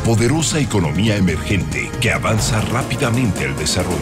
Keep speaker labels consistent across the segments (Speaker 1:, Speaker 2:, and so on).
Speaker 1: poderosa economía emergente que avanza rápidamente al desarrollo.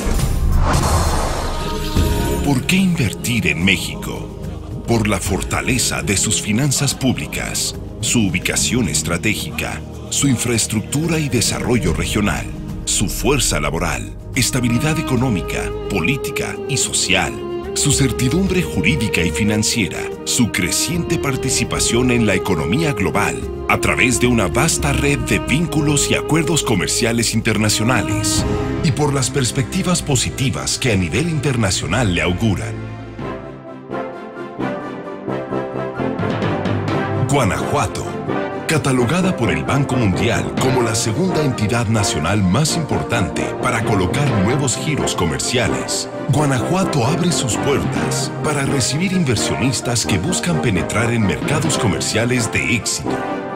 Speaker 1: ¿Por qué invertir en México? Por la fortaleza de sus finanzas públicas, su ubicación estratégica, su infraestructura y desarrollo regional, su fuerza laboral, estabilidad económica, política y social, su certidumbre jurídica y financiera, su creciente participación en la economía global a través de una vasta red de vínculos y acuerdos comerciales internacionales, y por las perspectivas positivas que a nivel internacional le auguran. Guanajuato, catalogada por el Banco Mundial como la segunda entidad nacional más importante para colocar nuevos giros comerciales, Guanajuato abre sus puertas para recibir inversionistas que buscan penetrar en mercados comerciales de éxito.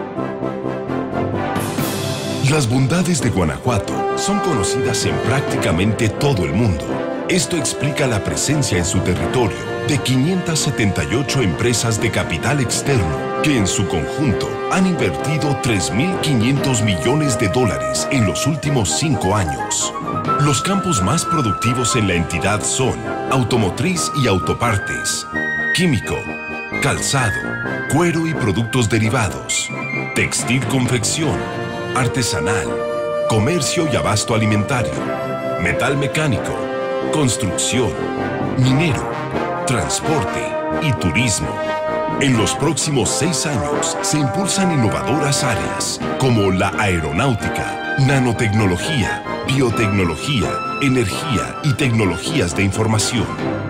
Speaker 1: Las bondades de Guanajuato son conocidas en prácticamente todo el mundo. Esto explica la presencia en su territorio de 578 empresas de capital externo que en su conjunto han invertido 3.500 millones de dólares en los últimos 5 años. Los campos más productivos en la entidad son automotriz y autopartes, químico, calzado, cuero y productos derivados, textil-confección, artesanal, comercio y abasto alimentario, metal mecánico, construcción, minero, transporte y turismo. En los próximos 6 años se impulsan innovadoras áreas como la aeronáutica, nanotecnología, biotecnología, energía y tecnologías de información.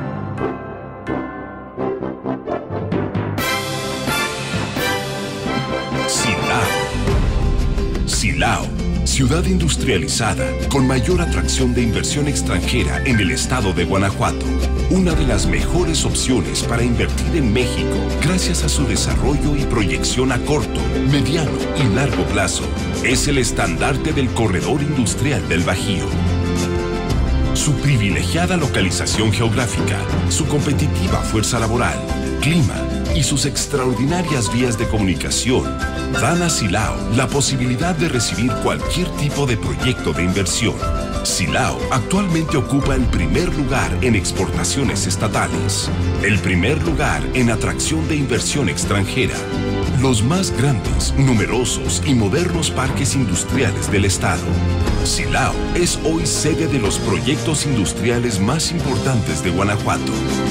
Speaker 1: Silao, ciudad industrializada con mayor atracción de inversión extranjera en el estado de Guanajuato. Una de las mejores opciones para invertir en México gracias a su desarrollo y proyección a corto, mediano y largo plazo. Es el estandarte del corredor industrial del Bajío. Su privilegiada localización geográfica, su competitiva fuerza laboral, clima y sus extraordinarias vías de comunicación dan a Silao la posibilidad de recibir cualquier tipo de proyecto de inversión. Silao actualmente ocupa el primer lugar en exportaciones estatales, el primer lugar en atracción de inversión extranjera, los más grandes, numerosos y modernos parques industriales del estado. Silao es hoy sede de los proyectos industriales más importantes de Guanajuato.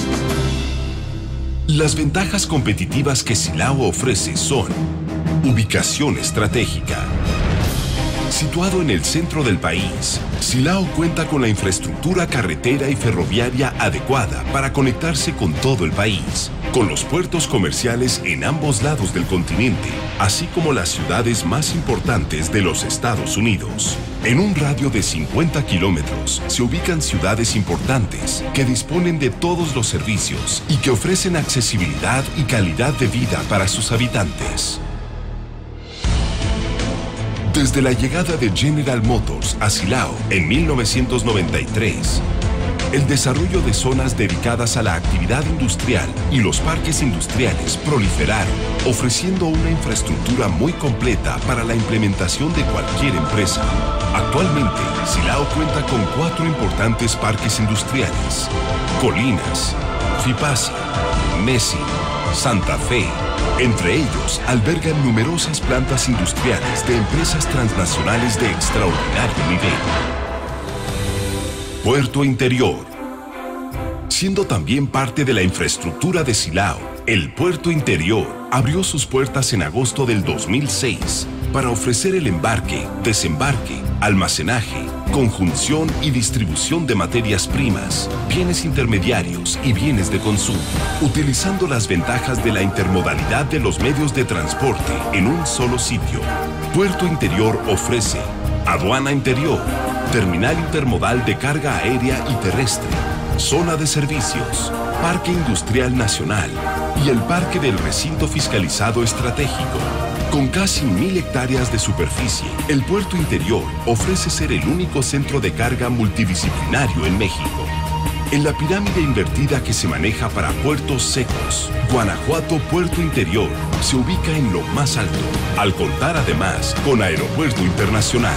Speaker 1: Las ventajas competitivas que Silao ofrece son: ubicación estratégica. Situado en el centro del país, Silao cuenta con la infraestructura carretera y ferroviaria adecuada para conectarse con todo el país, con los puertos comerciales en ambos lados del continente, así como las ciudades más importantes de los Estados Unidos. En un radio de 50 kilómetros se ubican ciudades importantes que disponen de todos los servicios y que ofrecen accesibilidad y calidad de vida para sus habitantes. Desde la llegada de General Motors a Silao en 1993, el desarrollo de zonas dedicadas a la actividad industrial y los parques industriales proliferaron, ofreciendo una infraestructura muy completa para la implementación de cualquier empresa. Actualmente, Silao cuenta con 4 importantes parques industriales: Colinas, Fipacia, Messi, Santa Fe. Entre ellos, albergan numerosas plantas industriales de empresas transnacionales de extraordinario nivel. Puerto Interior. Siendo también parte de la infraestructura de Silao, el Puerto Interior abrió sus puertas en agosto del 2006 para ofrecer el embarque, desembarque, almacenaje, conjunción y distribución de materias primas, bienes intermediarios y bienes de consumo, utilizando las ventajas de la intermodalidad de los medios de transporte en un solo sitio. Puerto Interior ofrece aduana interior, terminal intermodal de carga aérea y terrestre, zona de servicios, parque industrial nacional y el parque del recinto fiscalizado estratégico. Con casi 1.000 hectáreas de superficie, el Puerto Interior ofrece ser el único centro de carga multidisciplinario en México. En la pirámide invertida que se maneja para puertos secos, Guanajuato Puerto Interior se ubica en lo más alto, al contar además con Aeropuerto Internacional.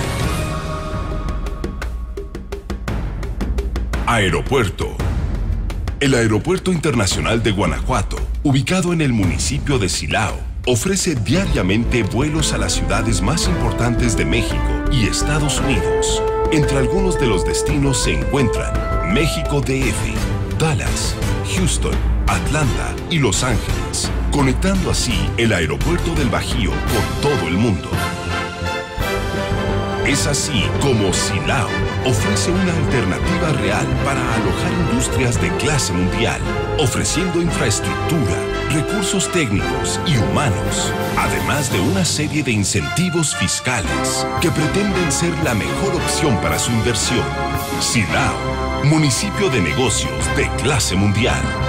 Speaker 1: Aeropuerto. El Aeropuerto Internacional de Guanajuato, ubicado en el municipio de Silao, ofrece diariamente vuelos a las ciudades más importantes de México y Estados Unidos. Entre algunos de los destinos se encuentran México DF, Dallas, Houston, Atlanta y Los Ángeles, conectando así el aeropuerto del Bajío con todo el mundo. Es así como Silao ofrece una alternativa real para alojar industrias de clase mundial, ofreciendo infraestructura, recursos técnicos y humanos, además de una serie de incentivos fiscales que pretenden ser la mejor opción para su inversión. Silao, municipio de negocios de clase mundial.